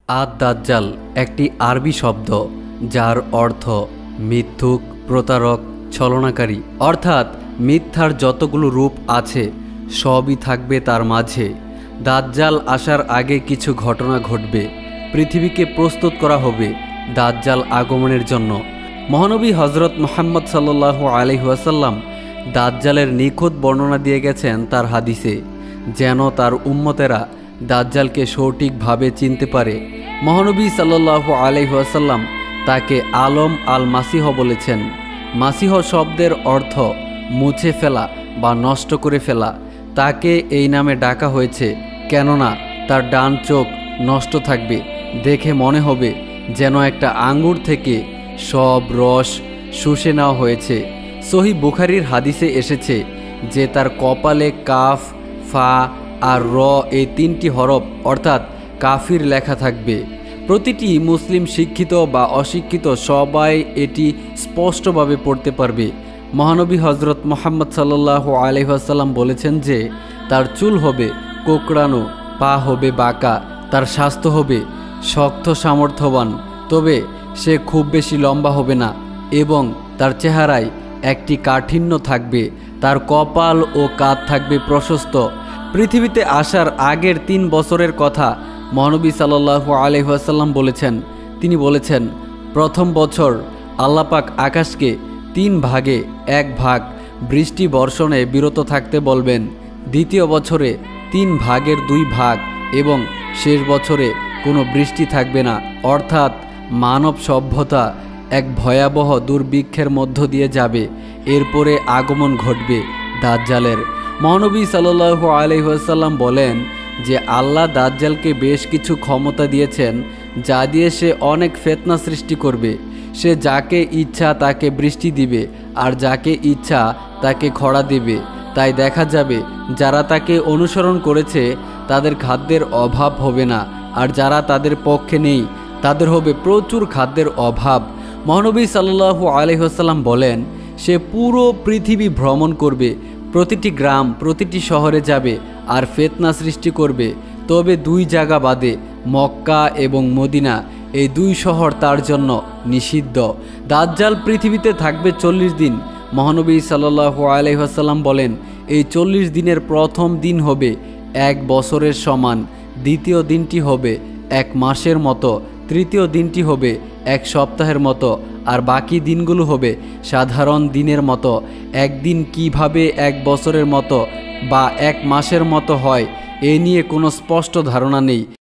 আদ-দাজ্জাল একটি আরবি শব্দ যার অর্থ মিথ্যুক, প্রতারক, ছলনাকারী। অর্থাৎ মিথ্যার যতগুলো রূপ আছে সবই থাকবে তার মাঝে। দাজ্জাল আসার আগে কিছু ঘটনা ঘটবে, পৃথিবীকে প্রস্তুত করা হবে দাজ্জাল আগমনের জন্য। মহানবী হজরত মুহাম্মদ সাল্লাল্লাহু আলাইহি ওয়াসাল্লাম দাজ্জালের নিখুঁত বর্ণনা দিয়ে গেছেন তার হাদিসে, যেন তার উম্মতেরা দাজ্জালকে সঠিকভাবে চিনতে পারে। মহানবী সাল্লাল্লাহু আলাইহি ওয়াসাল্লাম তাকে আলম আল মাসিহ বলেছেন। মাসিহ শব্দের অর্থ মুছে ফেলা বা নষ্ট করে ফেলা। তাকে এই নামে ডাকা হয়েছে কেননা তার ডান চোখ নষ্ট থাকবে, দেখে মনে হবে যেন একটা আঙ্গুর থেকে সব রস শুষে নেওয়া হয়েছে। সহিহ বুখারীর হাদিসে এসেছে যে তার কপালে কাফ, ফা আর র এই তিনটি হরফ অর্থাৎ কাফির লেখা থাকবে। প্রতিটি মুসলিম শিক্ষিত বা অশিক্ষিত সবাই এটি স্পষ্টভাবে পড়তে পারবে। মহানবী হজরত মুহাম্মদ সাল্লাল্লাহু আলাইহি ওয়াসাল্লাম বলেছেন যে তার চুল হবে কোঁকড়ানো, পা হবে বাঁকা, তার স্বাস্থ্য হবে শক্ত সামর্থ্যবান, তবে সে খুব বেশি লম্বা হবে না এবং তার চেহারায় একটি কাঠিন্য থাকবে, তার কপাল ও কাঁধ থাকবে প্রশস্ত। পৃথিবীতে আসার আগের 3 বছরের কথা মহানবী সাল্লাল্লাহু আলাইহি ওয়াসাল্লাম বলেছেন। তিনি বলেছেন, প্রথম বছর আল্লাহ পাক আকাশকে 3 ভাগে 1 ভাগ বৃষ্টি বর্ষণে বিরত থাকতে বলবেন, দ্বিতীয় বছরে 3 ভাগের 2 ভাগ এবং শেষ বছরে কোনো বৃষ্টি থাকবে না। অর্থাৎ মানব সভ্যতা এক ভয়াবহ দুর্ভিক্ষের মধ্য দিয়ে যাবে। এরপরে আগমন ঘটবে দাজ্জালের। মহানবী সাল্লাল্লাহু আলাইহি ওয়াসাল্লাম বলেন যে আল্লাহ দাজ্জালকে বেশ কিছু ক্ষমতা দিয়েছেন, যা দিয়ে সে অনেক ফিতনা সৃষ্টি করবে। সে যাকে ইচ্ছা তাকে বৃষ্টি দিবে আর যাকে ইচ্ছা তাকে খরা দেবে। তাই দেখা যাবে যারা তাকে অনুসরণ করেছে তাদের খাদ্যের অভাব হবে না, আর যারা তাদের পক্ষে নেই তাদের হবে প্রচুর খাদ্যের অভাব। মহানবী সাল্লাল্লাহু আলাইহি ওয়াসাল্লাম বলেন সে পুরো পৃথিবী ভ্রমণ করবে, প্রতিটি গ্রাম, প্রতিটি শহরে যাবে আর ফিতনা সৃষ্টি করবে। তবে 2 জায়গা বাদে, মক্কা এবং মদিনা, এই 2 শহর তার জন্য নিষিদ্ধ। দাজ্জাল পৃথিবীতে থাকবে 40 দিন। মহানবী সাল্লাল্লাহু আলাইহি ওয়াসাল্লাম বলেন এই 40 দিনের প্রথম দিন হবে 1 বছরের সমান, দ্বিতীয় দিনটি হবে 1 মাসের মতো, তৃতীয় দিনটি হবে 1 সপ্তাহের মতো, আর বাকি দিনগুলো হবে সাধারণ দিনের মতো। একদিন কিভাবে 1 বছরের মতো বা 1 মাসের মতো হয় এ নিয়ে কোনো স্পষ্ট ধারণা নেই।